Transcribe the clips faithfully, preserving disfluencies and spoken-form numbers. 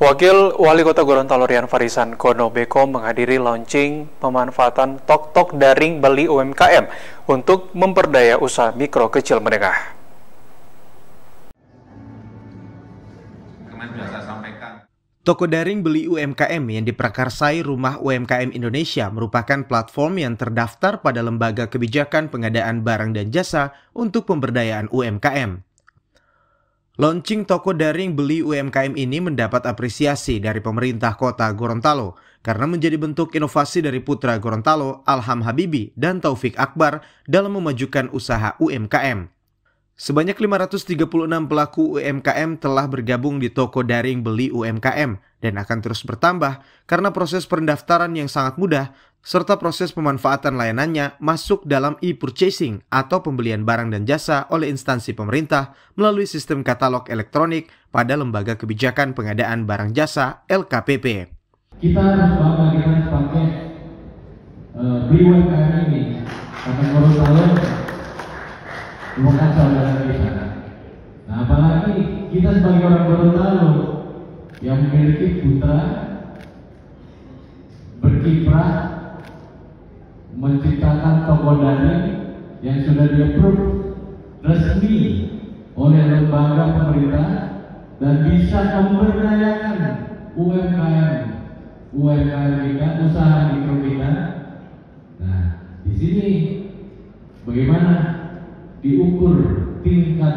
Wakil Wali Kota Gorontalo Rian Farisan Kono Beko menghadiri launching pemanfaatan tok-tok daring Beli U M K M untuk memperdaya usaha mikro kecil menengah. Toko daring Beli U M K M yang diprakarsai Rumah U M K M Indonesia merupakan platform yang terdaftar pada Lembaga Kebijakan Pengadaan Barang dan Jasa untuk Pemberdayaan U M K M. Launching toko daring Beli U M K M ini mendapat apresiasi dari pemerintah kota Gorontalo karena menjadi bentuk inovasi dari putra Gorontalo, Alham Habibi dan Taufik Akbar dalam memajukan usaha U M K M. Sebanyak lima ratus tiga puluh enam pelaku U M K M telah bergabung di toko daring Beli U M K M dan akan terus bertambah karena proses pendaftaran yang sangat mudah serta proses pemanfaatan layanannya masuk dalam e-purchasing atau pembelian barang dan jasa oleh instansi pemerintah melalui sistem katalog elektronik pada Lembaga Kebijakan Pengadaan Barang Jasa L K P P. Kita harus bangga kita harus pakai uh, Beli U M K M ini karena Gorontalo bukan saudara kita. Nah, apalagi kita sebagai orang Gorontalo yang memiliki putra berkiprah menciptakan toko daring yang sudah di-approve resmi oleh lembaga pemerintah dan bisa memberdayakan U M K M, U M K M kita, usaha mikro kita. Nah, di sini bagaimana diukur tingkat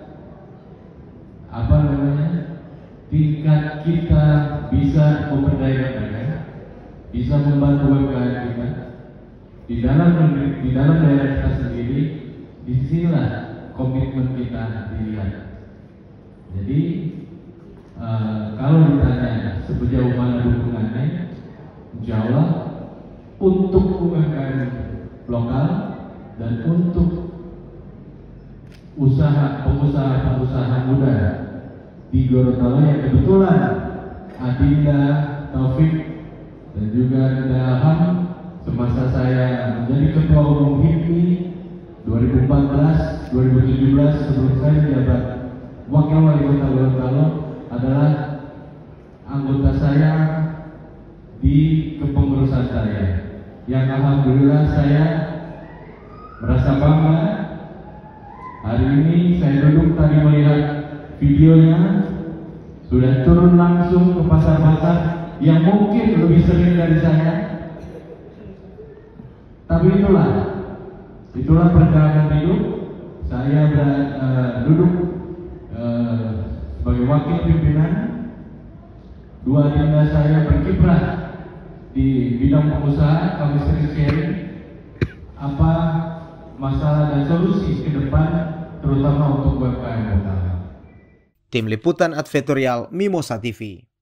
apa namanya tingkat kita bisa memberdayakan mereka, bisa membantu U M K M kita di dalam di dalam daerah kita sendiri. Disinilah komitmen kita dilihat. Jadi uh, kalau ditanya sejauh mana dukungannya, insya Allah untuk U M K M lokal dan untuk usaha pengusaha-pengusaha muda di Gorontalo yang kebetulan Adinda Taufik dan juga Adinda Alham semasa saya menjadi ketua umum H I P M I dua ribu empat belas dua ribu tujuh belas sebelum saya menjabat wakil wali kota Gorontalo adalah anggota saya di kepengurusan saya yang alhamdulillah saya merasa bangga. Hari ini saya duduk tadi melihat videonya, sudah turun langsung ke pasar-pasar yang mungkin lebih sering dari saya. Tapi itulah, itulah perjalanan hidup. Saya ber, uh, duduk uh, sebagai wakil pimpinan. Dua adinda saya berkiprah di bidang pengusaha. Kami sering sharing apa masalah dan solusi ke depan, terutama untuk U M K M lokal. Tim Liputan Advertorial Mimosa T V.